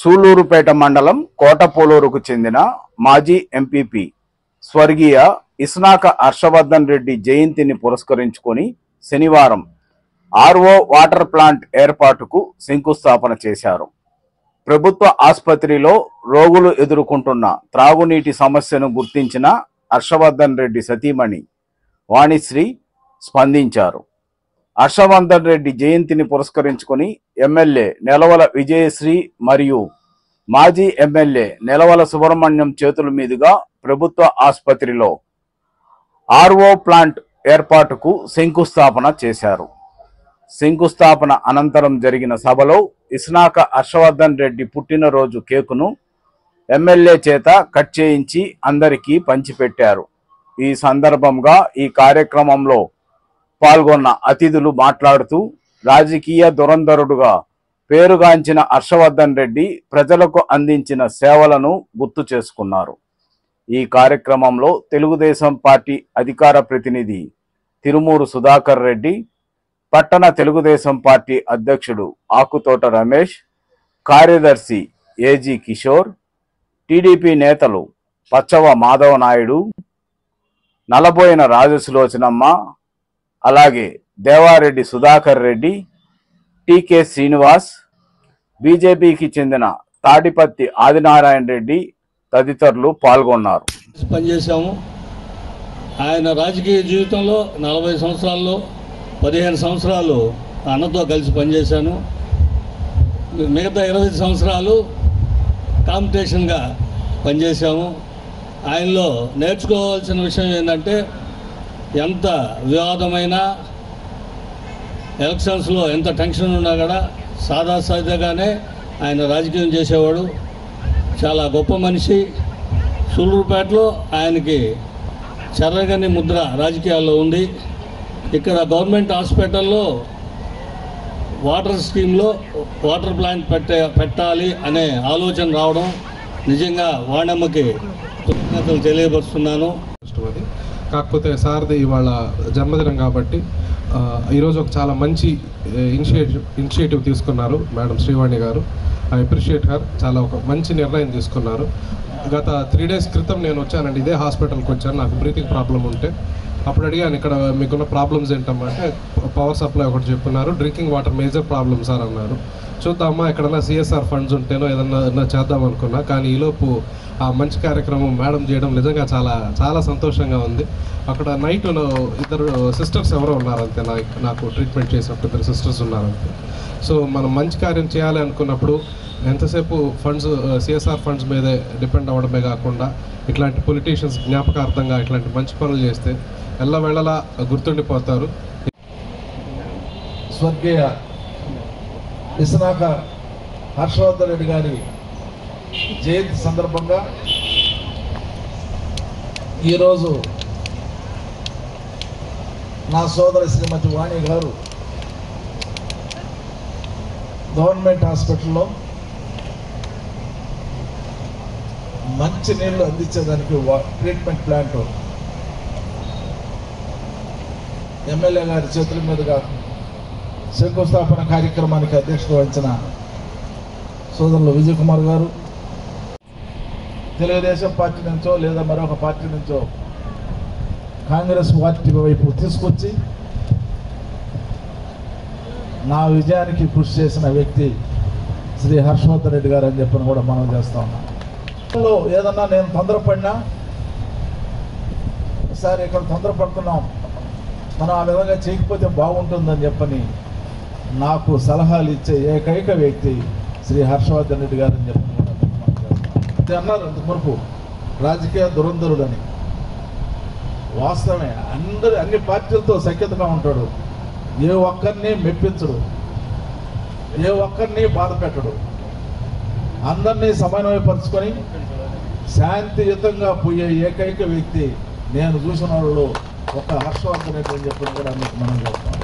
సూళ్లూరుపేట మండలం కోటపోలూరుకు చెందిన మాజీ ఎంపీపీ స్వర్గీయ ఇస్నాక హర్షవర్ధన్ రెడ్డి జయంతిని పురస్కరించుకొని శనివారం ఆర్ఓ వాటర్ ప్లాంట్ ఏర్పాటుకు శంకుస్థాపన చేశారు. ప్రభుత్వ ఆసుపత్రిలో రోగులు ఎదుర్కొంటున్న త్రాగునీటి సమస్యను గుర్తించిన హర్షవర్ధన్ రెడ్డి సతీమణి వాణిశ్రీ స్పందించారు. హర్షవర్ధన్ రెడ్డి జయంతిని పురస్కరించుకొని ఎమ్మెల్యే నెలవల విజయశ్రీ మరియు మాజీ ఎమ్మెల్యే నెలవల సుబ్రహ్మణ్యం చేతుల మీదుగా ప్రభుత్వ ఆసుపత్రిలో ఆర్ఓ ప్లాంట్ ఏర్పాటుకు శంకుస్థాపన చేశారు. శంకుస్థాపన అనంతరం జరిగిన సభలో ఇస్నాక హర్షవర్ధన్ రెడ్డి పుట్టినరోజు కేకును ఎమ్మెల్యే చేత కట్ చేయించి అందరికీ పంచిపెట్టారు. ఈ సందర్భంగా ఈ కార్యక్రమంలో పాల్గొన్న అతిథులు మాట్లాడుతూ రాజకీయ దురంధరుడుగా పేరుగాంచిన హర్షవర్ధన్ రెడ్డి ప్రజలకు అందించిన సేవలను గుర్తు చేసుకున్నారు. ఈ కార్యక్రమంలో తెలుగుదేశం పార్టీ అధికార ప్రతినిధి తిరుమూరు సుధాకర్ రెడ్డి, పట్టణ తెలుగుదేశం పార్టీ అధ్యక్షుడు ఆకుతోట రమేష్, కార్యదర్శి ఏజీ కిషోర్, టీడీపీ నేతలు పచ్చవ మాధవ నాయుడు, నలబోయిన రాజసులోచనమ్మ, అలాగే దేవారెడ్డి సుధాకర్ రెడ్డి, టీకే శ్రీనివాస్, బీజేపీకి చెందిన తాడిపత్తి ఆదినారాయణ రెడ్డి తదితరులు పాల్గొన్నారు. పనిచేశాము. ఆయన రాజకీయ జీవితంలో 40 సంవత్సరాల్లో 15 సంవత్సరాలు అన్నతో కలిసి పనిచేశాను. మిగతా 25 సంవత్సరాలు కాంపిటీషన్గా పనిచేశాము. ఆయనలో నేర్చుకోవాల్సిన విషయం ఏంటంటే, ఎంత వివాదమైన ఎలక్షన్స్లో ఎంత టెన్షన్ ఉన్నా కూడా సాదాసాదాగానే ఆయన రాజకీయం చేసేవాడు. చాలా గొప్ప మనిషి. సూళ్లూరుపేటలో ఆయనకి చెరగని ముద్ర రాజకీయాల్లో ఉంది. ఇక్కడ గవర్నమెంట్ హాస్పిటల్లో వాటర్ స్కీమ్లో వాటర్ ప్లాంట్ పెట్టాలి అనే ఆలోచన రావడం నిజంగా వాణమ్మకి కృతజ్ఞతలు తెలియపరుస్తున్నాను. కాకపోతే సార్ది ఇవాళ జన్మదినం కాబట్టి ఈరోజు ఒక చాలా మంచి ఇనిషియేటివ్ తీసుకున్నారు మేడం శ్రీవాణి గారు. I appreciate her. చాలా ఒక మంచి నిర్ణయం తీసుకున్నారు. గత 3 days క్రితం నేను వచ్చానండి, ఇదే హాస్పిటల్కి వచ్చాను. నాకు బ్రీతింగ్ ప్రాబ్లం ఉంటే అప్పుడు అడిగాను, ఇక్కడ మీకున్న ప్రాబ్లమ్స్ ఏంటమ్మా అంటే పవర్ సప్లై ఒకటి చెప్పున్నారు, drinking water major problem sir అన్నారు. చూద్దామా ఎక్కడన్నా సిఎస్ఆర్ ఫండ్స్ ఉంటేనో ఏదన్నా చేద్దాం అనుకున్నా. కానీ ఈలోపు ఆ మంచి కార్యక్రమం మేడం చేయడం నిజంగా చాలా చాలా సంతోషంగా ఉంది. అక్కడ నైట్ 2 సిస్టర్స్ ఎవరో ఉన్నారంతే, నాకు ట్రీట్మెంట్ చేసినప్పుడు 2 సిస్టర్స్ ఉన్నారంతే. సో మనం మంచి కార్యం చేయాలి అనుకున్నప్పుడు ఎంతసేపు ఫండ్స్ సిఎస్ఆర్ ఫండ్స్ మీదే డిపెండ్ అవ్వడమే కాకుండా ఇట్లాంటి పొలిటీషియన్స్ జ్ఞాపకార్థంగా ఇట్లాంటి మంచి పనులు చేస్తే ఎల్లవేళలా గుర్తుండిపోతారు. స్వర్గీయ ఇస్నాక హర్షవర్ధన్ రెడ్డి గారి జయంతి సందర్భంగా ఈరోజు నా సోదరి శ్రీమతి వాణి గారు గవర్నమెంట్ హాస్పిటల్లో మంచి నీళ్లు అందించేదానికి ట్రీట్మెంట్ ప్లాంట్ ఎమ్మెల్యే గారి చేతుల మీదుగా శంకుస్థాపన కార్యక్రమానికి అధ్యక్షత వహించిన సోదరులు విజయ్ కుమార్ గారు, తెలుగుదేశం పార్టీ నుంచో లేదా మరొక పార్టీ నుంచో కాంగ్రెస్ పార్టీ వైపు తీసుకొచ్చి నా విజయానికి కృషి చేసిన వ్యక్తి శ్రీ హర్షవర్ధన్ రెడ్డి గారు అని చెప్పని కూడా మనం చేస్తా ఉన్నాం. ఏదన్నా నేను తొందరపడినా, సార్ ఇక్కడ తొందరపడుతున్నాం, మనం ఆ విధంగా చేయకపోతే బాగుంటుందని చెప్పని నాకు సలహాలు ఇచ్చే ఏకైక వ్యక్తి శ్రీ హర్షవర్ధన్ రెడ్డి గారు అని చెప్పి అన్నారు. అంతవరకు రాజకీయ దురంధరుడని వాస్తవమే. అన్ని పార్టీలతో సఖ్యతగా ఉంటాడు. ఏ ఒక్కరిని మెప్పించడు, ఏ ఒక్కరిని బాధ పెట్టడు. అందరినీ సమన్వయపరుచుకొని శాంతియుతంగా పోయే ఏకైక వ్యక్తి నేను చూసిన వాళ్ళు ఒక హర్షవర్ధన్ రెడ్డి అని చెప్పి కూడా మీకు మనం చెప్తాం.